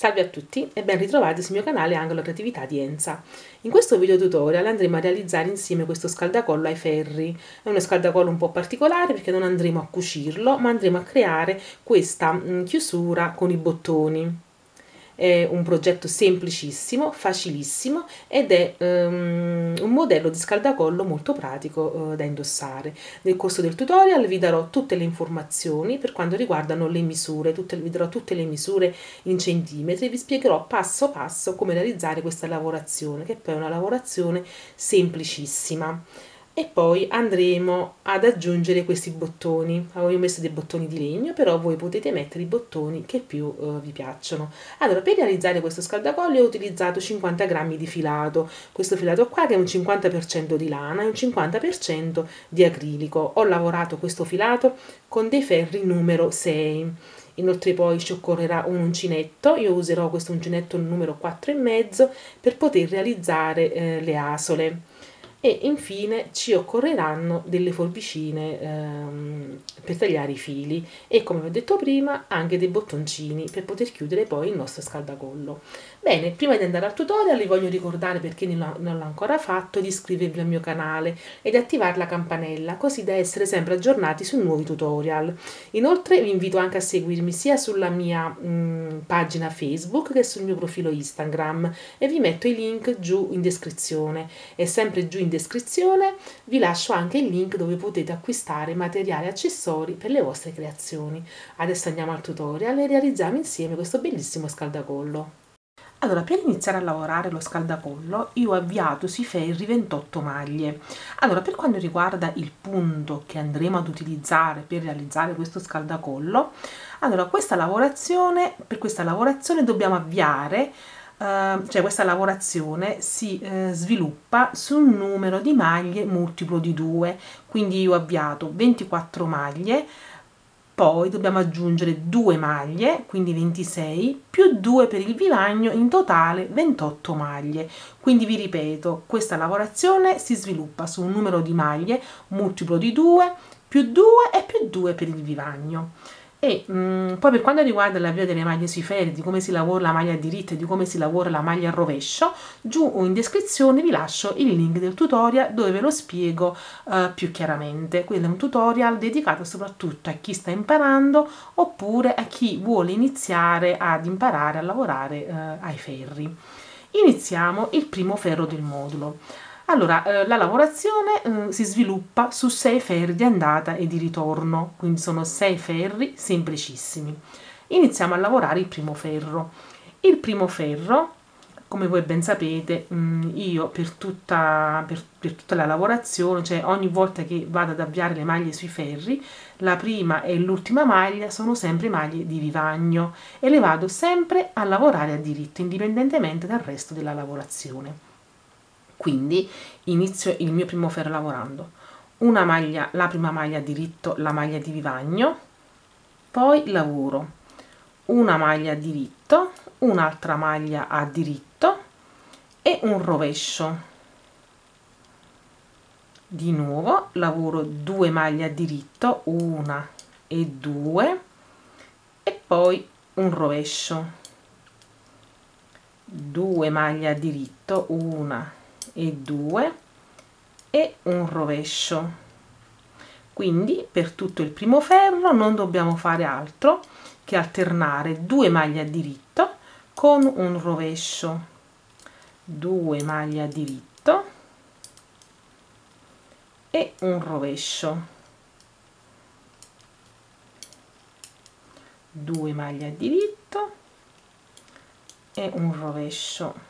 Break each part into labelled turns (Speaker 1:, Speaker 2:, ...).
Speaker 1: Salve a tutti e ben ritrovati sul mio canale Angolo Creatività di Enza. In questo video tutorial andremo a realizzare insieme questo scaldacollo ai ferri. È uno scaldacollo un po' particolare perché non andremo a cucirlo, ma andremo a creare questa chiusura con i bottoni. È un progetto semplicissimo, facilissimo ed è un modello di scaldacollo molto pratico da indossare. Nel corso del tutorial vi darò tutte le informazioni per quanto riguardano le misure, vi darò tutte le misure in centimetri e vi spiegherò passo passo come realizzare questa lavorazione, che poi è una lavorazione semplicissima. E poi andremo ad aggiungere questi bottoni. Avevo messo dei bottoni di legno, però voi potete mettere i bottoni che più vi piacciono. Allora, per realizzare questo scaldacollo ho utilizzato 50 grammi di filato, questo filato qua che è un 50% di lana e un 50% di acrilico. Ho lavorato questo filato con dei ferri numero 6. Inoltre poi ci occorrerà un uncinetto, io userò questo uncinetto numero 4,5 per poter realizzare le asole. E infine ci occorreranno delle forbicine per tagliare i fili e, come vi ho detto prima, anche dei bottoncini per poter chiudere poi il nostro scaldacollo. Bene, prima di andare al tutorial vi voglio ricordare, per chi non l'ha ancora fatto, di iscrivervi al mio canale e di attivare la campanella così da essere sempre aggiornati su nuovi tutorial. Inoltre vi invito anche a seguirmi sia sulla mia pagina Facebook che sul mio profilo Instagram e vi metto i link giù in descrizione. E sempre giù in descrizione vi lascio anche il link dove potete acquistare materiali e accessori per le vostre creazioni. Adesso andiamo al tutorial e realizziamo insieme questo bellissimo scaldacollo. Allora, per iniziare a lavorare lo scaldacollo io ho avviato sui ferri 28 maglie. Allora, per quanto riguarda il punto che andremo ad utilizzare per realizzare questo scaldacollo, allora per questa lavorazione dobbiamo avviare cioè questa lavorazione si sviluppa su un numero di maglie multiplo di 2, quindi io ho avviato 24 maglie, poi dobbiamo aggiungere 2 maglie, quindi 26, più 2 per il vivagno, in totale 28 maglie. Quindi vi ripeto, questa lavorazione si sviluppa su un numero di maglie multiplo di 2, più 2 e più 2 per il vivagno. E poi per quanto riguarda l'avvio delle maglie sui ferri, di come si lavora la maglia diritta e di come si lavora la maglia al rovescio, giù in descrizione vi lascio il link del tutorial dove ve lo spiego più chiaramente. Quello è un tutorial dedicato soprattutto a chi sta imparando oppure a chi vuole iniziare ad imparare a lavorare ai ferri. Iniziamo il primo ferro del modulo. Allora, la lavorazione si sviluppa su 6 ferri di andata e di ritorno, quindi sono 6 ferri semplicissimi. Iniziamo a lavorare il primo ferro. Il primo ferro, come voi ben sapete, io per tutta la lavorazione, cioè ogni volta che vado ad avviare le maglie sui ferri, la prima e l'ultima maglia sono sempre maglie di vivagno e le vado sempre a lavorare a diritto, indipendentemente dal resto della lavorazione. Quindi inizio il mio primo ferro lavorando una maglia, la prima maglia a diritto, la maglia di vivagno, poi lavoro una maglia a diritto, un'altra maglia a diritto e un rovescio. Di nuovo lavoro 2 maglie a diritto, una e 2 e poi un rovescio, 2 maglie a diritto, una e 2 e un rovescio. Quindi per tutto il primo ferro non dobbiamo fare altro che alternare 2 maglie a diritto con un rovescio, 2 maglie a diritto e un rovescio, 2 maglie a diritto e un rovescio,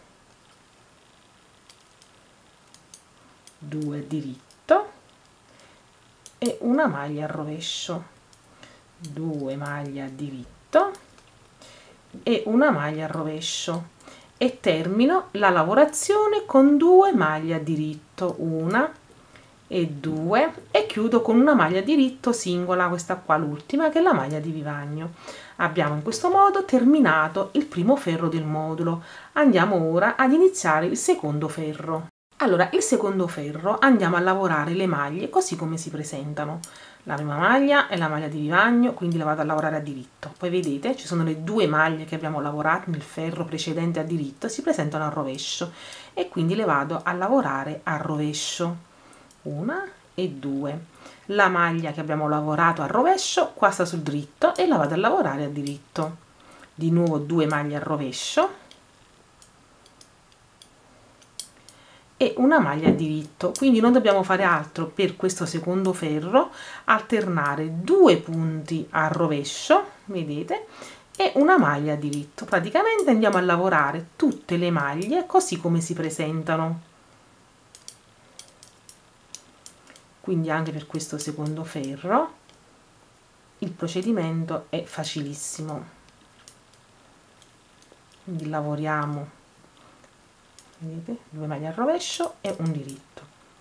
Speaker 1: 2 a diritto e una maglia al rovescio, 2 maglie a diritto e una maglia al rovescio e termino la lavorazione con 2 maglie a diritto, una e 2 e chiudo con una maglia a diritto singola, questa qua l'ultima che è la maglia di vivagno. Abbiamo in questo modo terminato il primo ferro del modulo. Andiamo ora ad iniziare il secondo ferro. Allora, il secondo ferro andiamo a lavorare le maglie così come si presentano. la prima maglia è la maglia di vivagno, quindi la vado a lavorare a diritto. Poi vedete, ci sono le due maglie che abbiamo lavorato nel ferro precedente a diritto, si presentano al rovescio e quindi le vado a lavorare a rovescio, una e due. La maglia che abbiamo lavorato a rovescio qua sta sul dritto e la vado a lavorare a diritto. Di nuovo 2 maglie al rovescio e una maglia a diritto, quindi non dobbiamo fare altro per questo secondo ferro, alternare 2 punti al rovescio, vedete, e una maglia a diritto. Praticamente andiamo a lavorare tutte le maglie così come si presentano, quindi anche per questo secondo ferro il procedimento è facilissimo. Quindi lavoriamo, vedete, 2 maglie al rovescio e un diritto,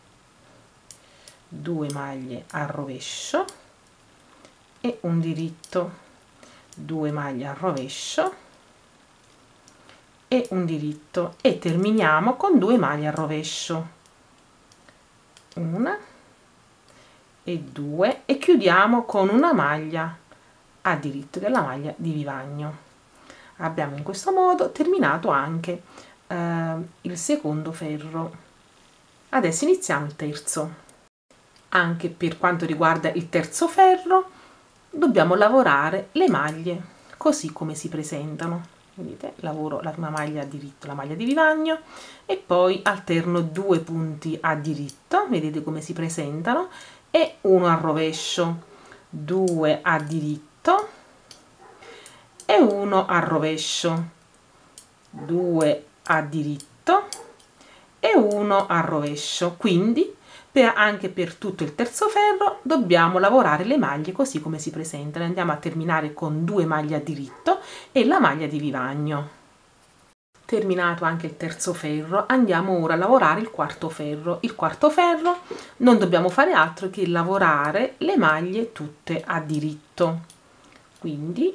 Speaker 1: 2 maglie al rovescio e un diritto, 2 maglie al rovescio e un diritto e terminiamo con 2 maglie al rovescio, una e 2 e chiudiamo con una maglia a diritto della maglia di vivagno. Abbiamo in questo modo terminato anche il secondo ferro. Adesso iniziamo il terzo. Anche per quanto riguarda il terzo ferro dobbiamo lavorare le maglie così come si presentano. Vedete, lavoro la prima maglia a diritto, la maglia di vivagno e poi alterno 2 punti a diritto, vedete come si presentano, e uno al rovescio, 2 a diritto e uno al rovescio, 2 a diritto e uno al rovescio. Quindi anche per tutto il terzo ferro dobbiamo lavorare le maglie così come si presentano. Andiamo a terminare con 2 maglie a diritto e la maglia di vivagno. Terminato anche il terzo ferro, andiamo ora a lavorare il quarto ferro. Il quarto ferro non dobbiamo fare altro che lavorare le maglie tutte a diritto, quindi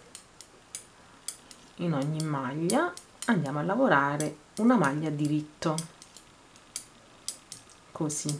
Speaker 1: in ogni maglia andiamo a lavorare una maglia a diritto, così,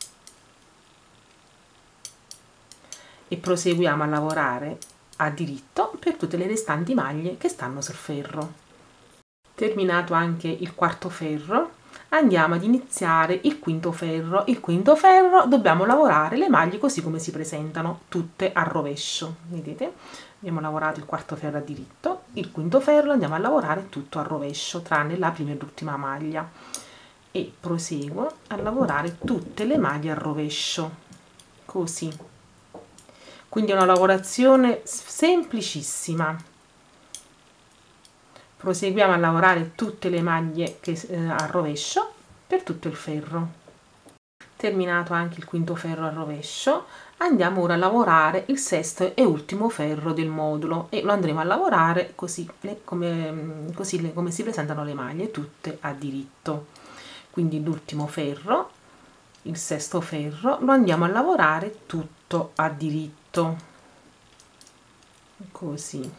Speaker 1: e proseguiamo a lavorare a diritto per tutte le restanti maglie che stanno sul ferro. Terminato anche il quarto ferro, andiamo ad iniziare il quinto ferro. Il quinto ferro dobbiamo lavorare le maglie così come si presentano, tutte a rovescio. Vedete, abbiamo lavorato il quarto ferro a diritto, il quinto ferro andiamo a lavorare tutto a rovescio tranne la prima e l'ultima maglia e proseguo a lavorare tutte le maglie a rovescio, così. Quindi è una lavorazione semplicissima. Proseguiamo a lavorare tutte le maglie a rovescio per tutto il ferro. Terminato anche il quinto ferro a rovescio, andiamo ora a lavorare il sesto e ultimo ferro del modulo e lo andremo a lavorare così come si presentano le maglie, tutte a diritto. Quindi l'ultimo ferro, il sesto ferro, lo andiamo a lavorare tutto a diritto, così.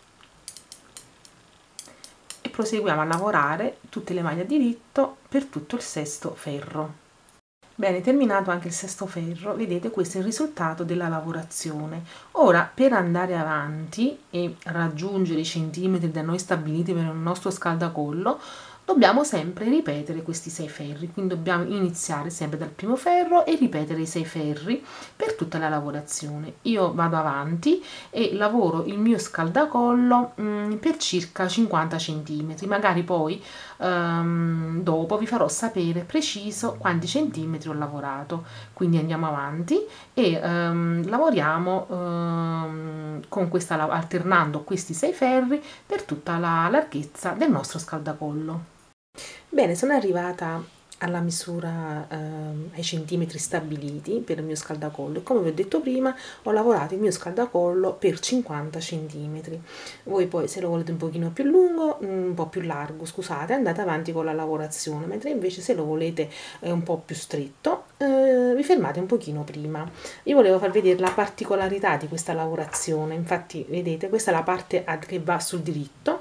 Speaker 1: Proseguiamo a lavorare tutte le maglie a diritto per tutto il sesto ferro. Bene, terminato anche il sesto ferro, vedete, questo è il risultato della lavorazione. Ora, per andare avanti e raggiungere i centimetri da noi stabiliti per il nostro scaldacollo, dobbiamo sempre ripetere questi 6 ferri, quindi dobbiamo iniziare sempre dal primo ferro e ripetere i 6 ferri per tutta la lavorazione. Io vado avanti e lavoro il mio scaldacollo per circa 50 centimetri, magari poi dopo vi farò sapere preciso quanti centimetri ho lavorato. Quindi andiamo avanti e lavoriamo con alternando questi 6 ferri per tutta la larghezza del nostro scaldacollo. Bene, sono arrivata alla misura ai centimetri stabiliti per il mio scaldacollo e come vi ho detto prima ho lavorato il mio scaldacollo per 50 centimetri. Voi poi se lo volete un pochino più lungo, un po' più largo, scusate, andate avanti con la lavorazione, mentre invece se lo volete un po' più stretto vi fermate un pochino prima. Io volevo far vedere la particolarità di questa lavorazione, infatti vedete questa è la parte che va sul diritto,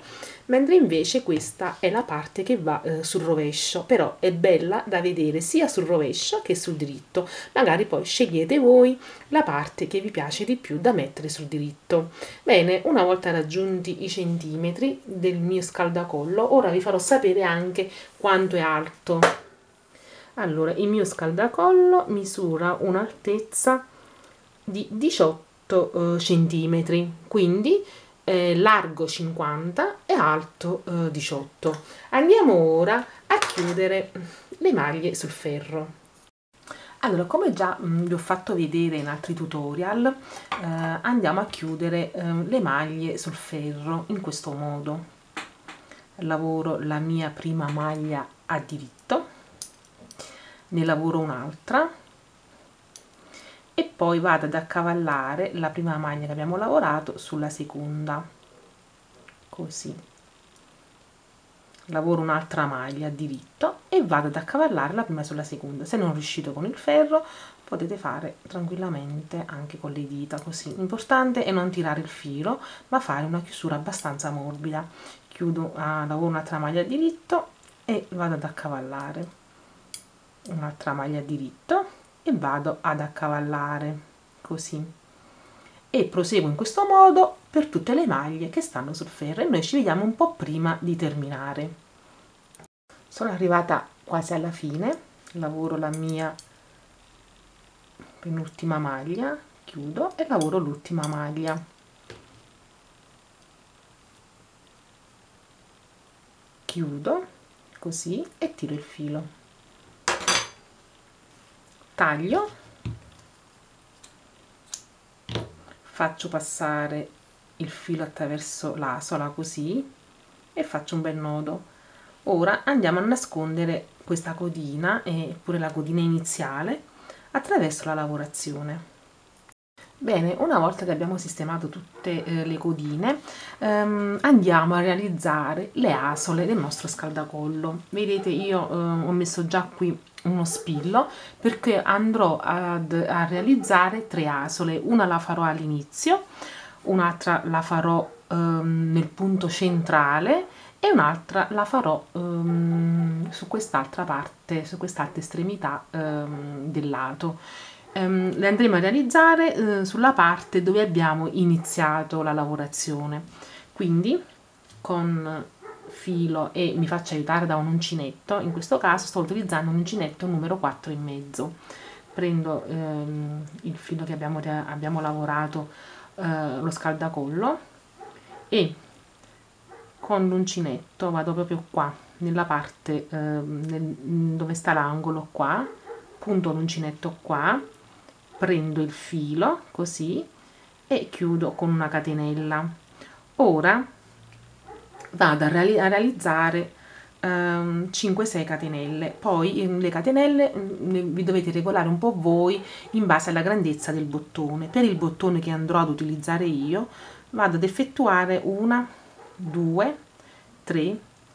Speaker 1: mentre invece questa è la parte che va sul rovescio, però è bella da vedere sia sul rovescio che sul diritto. Magari poi scegliete voi la parte che vi piace di più da mettere sul diritto. Bene, una volta raggiunti i centimetri del mio scaldacollo, ora vi farò sapere anche quanto è alto. Allora, il mio scaldacollo misura un'altezza di 18 centimetri, quindi largo 50 e alto 18. Andiamo ora a chiudere le maglie sul ferro. Allora, come già vi ho fatto vedere in altri tutorial, andiamo a chiudere le maglie sul ferro in questo modo. Lavoro la mia prima maglia a diritto, ne lavoro un'altra e poi vado ad accavallare la prima maglia che abbiamo lavorato sulla seconda, così. Lavoro un'altra maglia a diritto e vado ad accavallare la prima sulla seconda. Se non riuscite con il ferro potete fare tranquillamente anche con le dita, così. L'importante è non tirare il filo, ma fare una chiusura abbastanza morbida. Chiudo, lavoro un'altra maglia a diritto e vado ad accavallare un'altra maglia a diritto e vado ad accavallare così, e proseguo in questo modo per tutte le maglie che stanno sul ferro e noi ci vediamo un po' prima di terminare. Sono arrivata quasi alla fine, lavoro la mia penultima maglia, chiudo e lavoro l'ultima maglia, chiudo così e tiro il filo, taglio, faccio passare il filo attraverso l'asola così e faccio un bel nodo. Ora andiamo a nascondere questa codina e pure la codina iniziale attraverso la lavorazione. Bene, una volta che abbiamo sistemato tutte le codine, andiamo a realizzare le asole del nostro scaldacollo. Vedete, io ho messo già qui uno spillo perché andrò a realizzare 3 asole. Una la farò all'inizio, un'altra la farò nel punto centrale e un'altra la farò su quest'altra parte, su quest'altra estremità del lato. Le andremo a realizzare sulla parte dove abbiamo iniziato la lavorazione, quindi con filo, e mi faccio aiutare da un uncinetto. In questo caso sto utilizzando un uncinetto numero 4,5. Prendo il filo che abbiamo lavorato, lo scaldacollo, e con l'uncinetto vado proprio qua nella parte dove sta l'angolo, qua punto l'uncinetto qua, prendo il filo così e chiudo con una catenella. Ora vado a realizzare 5-6 catenelle, poi le catenelle vi dovete regolare un po' voi in base alla grandezza del bottone. Per il bottone che andrò ad utilizzare io vado ad effettuare 1, 2, 3,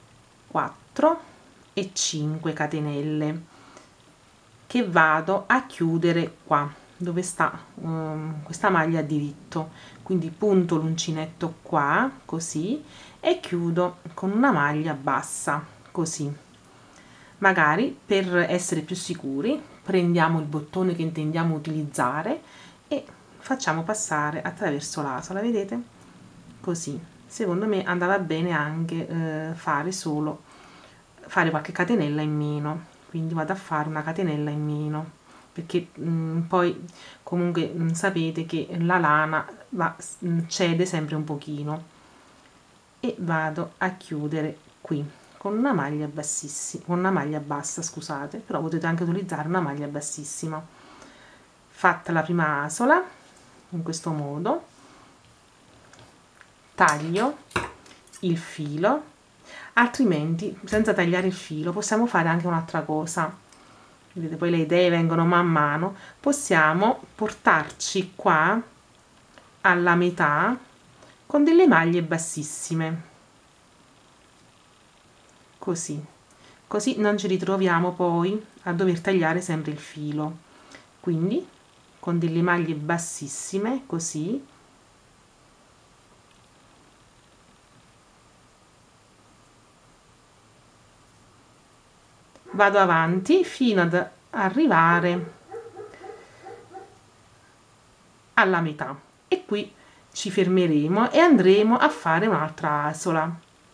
Speaker 1: 4 e 5 catenelle che vado a chiudere qua dove sta questa maglia a diritto, quindi punto l'uncinetto qua così e chiudo con una maglia bassa così. Magari per essere più sicuri prendiamo il bottone che intendiamo utilizzare e facciamo passare attraverso l'asola, vedete? Così. Secondo me andava bene anche fare qualche catenella in meno, quindi vado a fare una catenella in meno, perché poi comunque sapete che la lana cede sempre un pochino, e vado a chiudere qui con una maglia bassissima, con una maglia bassa, scusate, però potete anche utilizzare una maglia bassissima. Fatta la prima asola in questo modo, taglio il filo, altrimenti senza tagliare il filo possiamo fare anche un'altra cosa. Vedete, poi le idee vengono man mano. Possiamo portarci qua alla metà con delle maglie bassissime, così non ci ritroviamo poi a dover tagliare sempre il filo. Quindi con delle maglie bassissime così vado avanti fino ad arrivare alla metà e qui ci fermeremo e andremo a fare un'altra asola.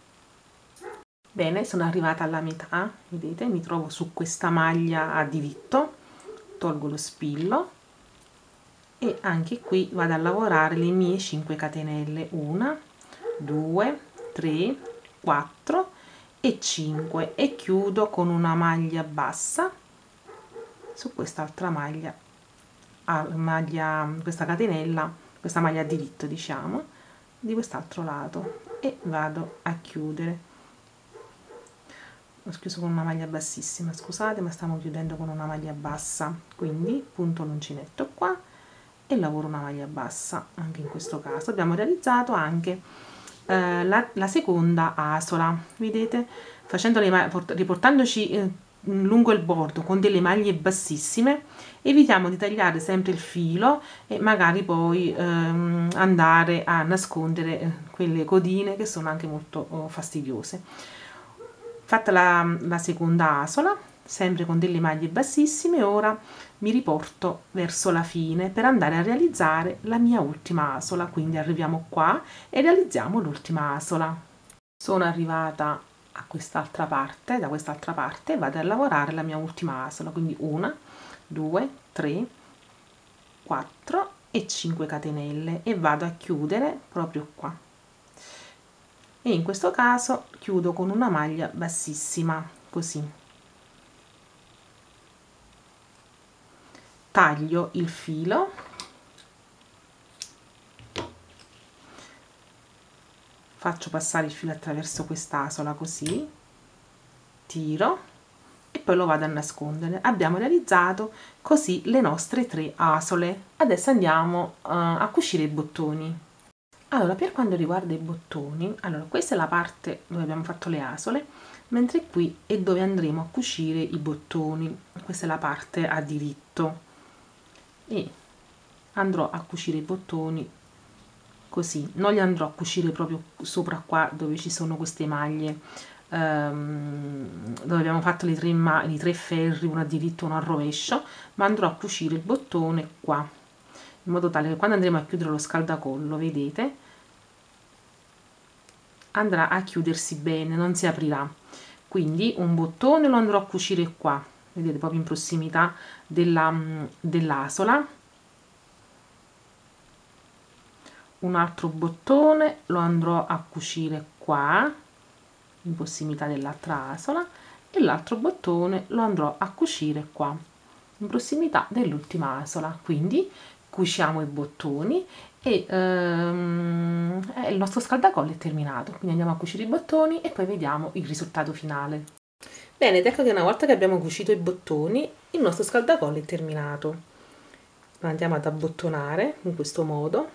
Speaker 1: Bene, sono arrivata alla metà, vedete, mi trovo su questa maglia a diritto, tolgo lo spillo e anche qui vado a lavorare le mie 5 catenelle, 1 2 3 4 e 5 e chiudo con una maglia bassa su quest'altra maglia, questa catenella, questa maglia a diritto, diciamo, di quest'altro lato e vado a chiudere. Ho chiuso con una maglia bassissima, scusate, ma stiamo chiudendo con una maglia bassa, quindi punto l'uncinetto qua e lavoro una maglia bassa. Anche in questo caso abbiamo realizzato anche la seconda asola, vedete, riportandoci lungo il bordo con delle maglie bassissime, evitiamo di tagliare sempre il filo e magari poi andare a nascondere quelle codine che sono anche molto fastidiose. Fatta la seconda asola, sempre con delle maglie bassissime, ora mi riporto verso la fine per andare a realizzare la mia ultima asola, quindi arriviamo qua e realizziamo l'ultima asola. Sono arrivata a quest'altra parte, da quest'altra parte vado a lavorare la mia ultima asola, quindi 1 2 3 4 e 5 catenelle e vado a chiudere proprio qua. E in questo caso chiudo con una maglia bassissima, così taglio il filo, faccio passare il filo attraverso quest'asola così, tiro e poi lo vado a nascondere. Abbiamo realizzato così le nostre 3 asole. Adesso andiamo a cucire i bottoni. Allora, per quanto riguarda i bottoni, allora questa è la parte dove abbiamo fatto le asole, mentre qui è dove andremo a cucire i bottoni. Questa è la parte a diritto e andrò a cucire i bottoni così, non li andrò a cucire proprio sopra qua dove ci sono queste maglie, dove abbiamo fatto i tre ferri, uno a diritto e uno a rovescio, ma andrò a cucire il bottone qua, in modo tale che quando andremo a chiudere lo scaldacollo, vedete, andrà a chiudersi bene, non si aprirà. Quindi un bottone lo andrò a cucire qua, vedete, proprio in prossimità dell'asola. Un altro bottone lo andrò a cucire qua, in prossimità dell'altra asola, e l'altro bottone lo andrò a cucire qua, in prossimità dell'ultima asola. Quindi cuciamo i bottoni e il nostro scaldacollo è terminato. Quindi andiamo a cucire i bottoni e poi vediamo il risultato finale. Bene, ed ecco che una volta che abbiamo cucito i bottoni, il nostro scaldacollo è terminato. Lo andiamo ad abbottonare in questo modo.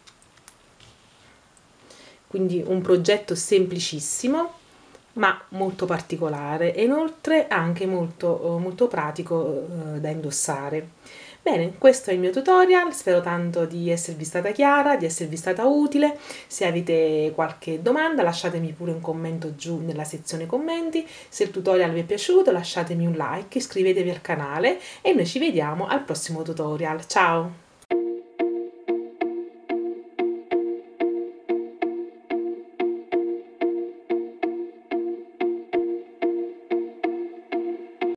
Speaker 1: Quindi un progetto semplicissimo ma molto particolare e inoltre anche molto pratico da indossare. Bene, questo è il mio tutorial, spero tanto di esservi stata chiara, di esservi stata utile. Se avete qualche domanda lasciatemi pure un commento giù nella sezione commenti. Se il tutorial vi è piaciuto lasciatemi un like, iscrivetevi al canale e noi ci vediamo al prossimo tutorial. Ciao!